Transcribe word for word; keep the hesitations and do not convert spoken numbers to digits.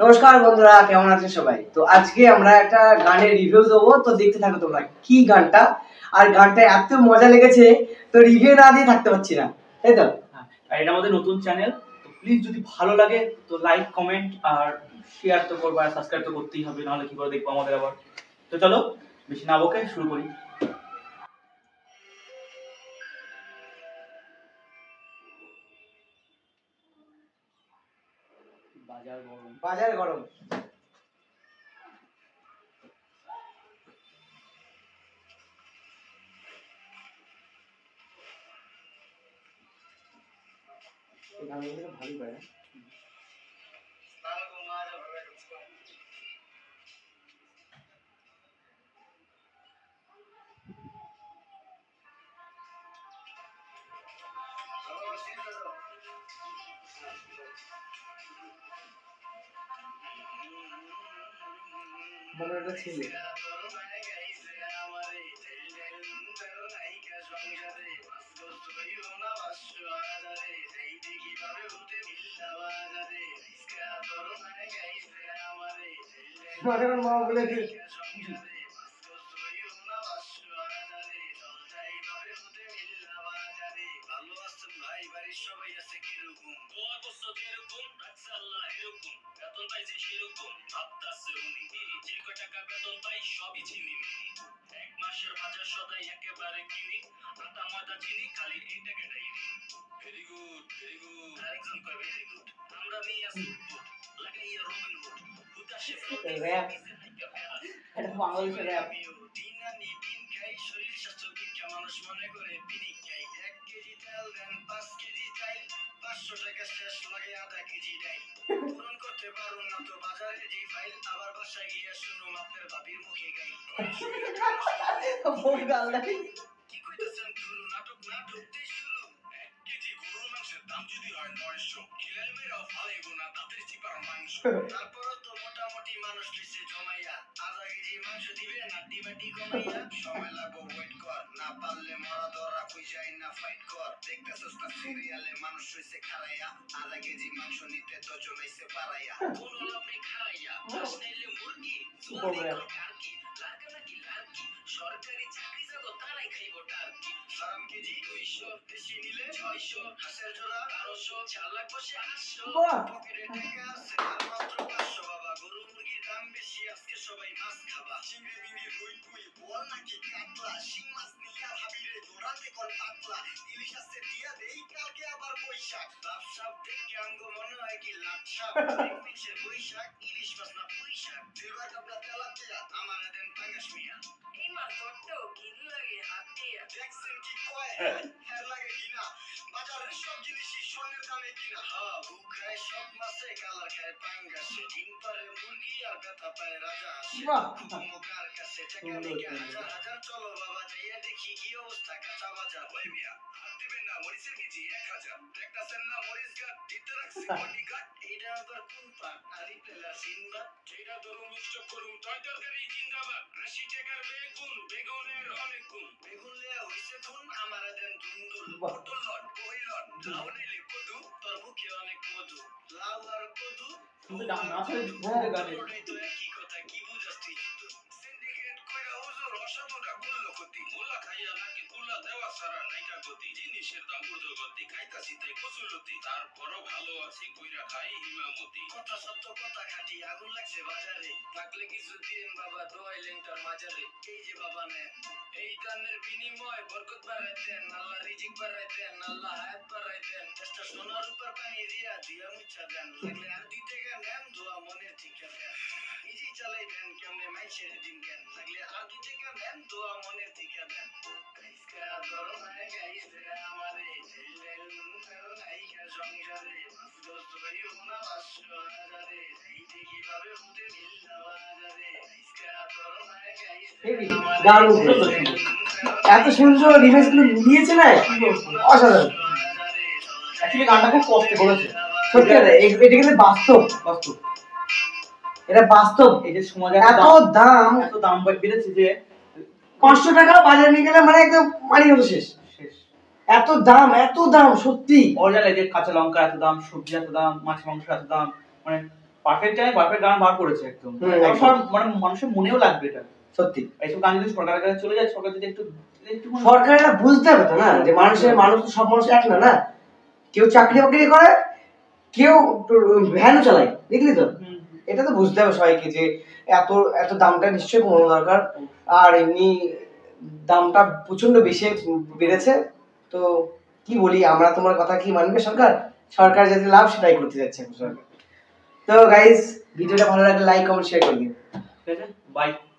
নমস্কার বন্ধুরা, কেমন আছেন সবাই? তো আজকে আমরা একটা গানের রিভিউ দেবো, তো দেখতে থাকো তোমরা কি গানটা। আর গানটা এত মজা লেগেছে তো রিভিউ না দিয়ে থাকতে পারছি না, তাই তো? আর এটা আমাদের নতুন চ্যানেল, তো প্লিজ যদি ভালো লাগে তো লাইক কমেন্ট আর শেয়ার তো করবো, আর সাবস্ক্রাইব তো করতেই হবে, নাহলে কি করে দেখবো আমাদের আবার। তো চলো বেশি না বকে শুরু করি। বাজার গরম, বাজার গরম। ভালোই পারে। মানে একটা ছেলে মা বলে সবাই আছে কিরকম দোয়া করছো কিরকম রাখছে আল্লাহ এরকম বেতন পাইছে সেরকম ভাবতাছে উনি যে কয় টাকা বেতন পাই সবই চিনি এক মাসের বাজার সদাই একেবারে কিনি আটা ময়দা চিনি খালি এই টাকাটাই ভেরি গুড ভেরি গুড আরেকজন কয় ভেরি গুড আমরা নিয়ে আসি লাগাইয়া রবিন হুড হুদাসে র‍্যাপ এটা বাংলাদেশের র‍্যাপ। দিন আনি দিন খাই শরীর স্বাস্থ্য বিজ্ঞান মানুষ মনে করে পিনিক খাই এক কেজি তেল দেন পাঁচ কেজি চাই পাঁচশো টাকা শেষ লাগে আধা কেজি ডাই পূরণ করতে পারুন না তো বাজারে জি ফাইল আবার বাসায় গিয়ে শুনুম আপনার ভাবির মুখে গাই কি কইতেছেন গুরু নাটক না ঢুকতেই শুরু এক কেজি গরুর মাংসের দাম যদি হয় নয়শো খিলাল মেরাও ফালাইব না তাদের চিপার মাংস তারপরও তো মোটামুটি মানুষ লিসে জমাইয়া আধা কেজি মাংস দিবে না ডিমাটি কমাইয়া সময় লাগবো ওয়েট কর না পারলে মরা ধরা কই যায় না ফাইট কর দেখতেছস না সিরিয়ালে মানুষ হইছে খারাইয়া আধা কেজি মাংস নিতে তো জমাইছে পারাইয়া কোন লাভ নেই খারাইয়া আসলে মুরগি জলদি কারকি লাগা নাকি লারকি সরকারি চাকরি যাবো তারাই খাইবো টার্কি ফার্ম কেজি দুইশো দেশি নিলে ছয়শো হাঁসের জোড়া বারোশো চার লাখ বসে আটশো পকেটে টাকা আছে আর মাত্র পাঁচশো বাবা গরু মুরগির দাম বেশি আজকে সবাই মাছ খাবা চিংড়ি মিংড়ি রুই টুই বল নাকি কাতলা শিং মাছ নিয়া ভাবিরে জোড়াতে কল পাতলা ইলিশ আছে দিয়া দেই কালকে আবার বৈশাখ লাভ সাপ দেখে আঙ্গ মনে হয় কি লাভ সাপ মিক্সের বৈশাখ ইলিশ মাছ না বৈশাখ দিলবার কাপড়া তেলাপিয়া আমার দেন পাঙ্গাস মিয়া এই মাছ বড্ড ঘিন লাগে হাত দিয়া দেখছেন কি কয় হ্যাঁ লাগে কিনা বাজারের সব জিনিসই স্বর্ণের দামে কিনা হ্যাঁ বুক খায় সব মাছে কালার খায় পাঙ্গাসে ডিম পারে মুরগি আর ব্যথা পায় রাজা আসে মুখার কাছে টাকা দিকে হাজার হাজার চলো বাবা যাইয়া দেখি কি অবস্থা কাঁচা বাজার ওই মিয়া হাত দিবেন না মরিচের কেজি এক হাজার দেখতেছেন না মরিচ গাছ দিতে রাখছি কোটি গাছ এইটা আবার কোন পাট আরি প্লেলা সিনবাদ যেটা ধরুন মিষ্ট করুন তয় তরকারি জিন্দাবাদ আশি টাকার বেগুন বেগুনের অনেক গুণ বেগুন লেয়া হইছে খুন আমার দেন দুন্দুল পটল লট কই লট লাউ নিলে কদু তোর মুখে অনেক মধু লাউ আর কদু কিন্তু না আছে বলতে গানে তো কি কথা কি বুঝাস তুই সিন্ডিকেট কইরা হুজুর অসাধুটা করলো ক্ষতি মোলা খাইয়া নাকি কুলা দেওয়া সারা নাইকা গতি জিনিসের দাম ঊর্ধ্বগতি খাইতাছি তাই কচুলতি তারপরও ভালো আছি কইরা খাই ইমামতি কথা সত্য কথা খাঁটি আগুন লাগছে বাজারে থাকলে কিছু দিন বাবা দোয়াইলেন তার মাজারে এই যে বাবা নেন এই দানের বিনিময় বরকত বাড়াই দেন আল্লাহ রিজিক বাড়াই দেন আল্লাহ হায়াত বাড়াই দেন চেষ্টা সোনার উপর পানি দিয়া দিয়া মুছা দেন লাগলে আর দুই টাকা নেন দোয়া মনের ঠিকা দেন নিজেই চালাই দেন কেমনে মাইছের দিন জ্ঞান লাগলে আর দুই টাকা নেন দোয়া মনের ঠিকা দেন গাইসকা ধরো না গাইসে আমারে ছেলেল মুখের নাইকা সংসারে মাস দোস্ত হইও না পাঁচশো হাজারে এইতে কিভাবে হতে মিল্লা বাজারে গাইসকা ধরো না গাইসে দারুণ এত সুন্দর রিমেক্স গুলো নিয়েছে না অসাধারণ। অ্যাকচুয়ালি গানটা খুব কষ্ট করেছে সত্যি কথা, এটা কিন্তু বাস্তব বাস্তব এটা বাস্তব। এই যে সমাজ এত দাম এত দাম বেড়েছে যে পাঁচশো টাকা বাজারে নিয়ে গেলে মানে একদম মানি হতো শেষ শেষ এত দাম এত দাম সত্যি অরিজিনাল। এই যে কাঁচা লঙ্কা এত দাম, সবজি এত দাম, মাছ মাংস এত দাম, মানে পারফেক্ট জায়গায় পারফেক্ট গান বার করেছে একদম হুম, আর একদম। সব মানে মানুষের মনেও লাগবে এটা সত্যি এইসব গান যদি সরকারের কাছে চলে যায় সরকার যদি একটু একটু সরকার এটা বুঝতে হবে তো না যে মানুষের মানুষ তো সব মানুষ এক না না কেউ চাকরি বাকরি করে কেউ ভ্যানও চালায় দেখলি তো এটা তো বুঝতে হবে সবাইকে যে এত এত দামটা নিশ্চয়ই কমানো দরকার আর এমনি দামটা প্রচন্ড বেশি বেড়েছে তো কি বলি আমরা তোমার কথা কি মানবে সরকার সরকার যাতে লাভ সেটাই করতে যাচ্ছে এখন সরকার তো গাইস ভিডিওটা ভালো লাগলে লাইক কমেন্ট শেয়ার করে দিন ঠিক আছে বাই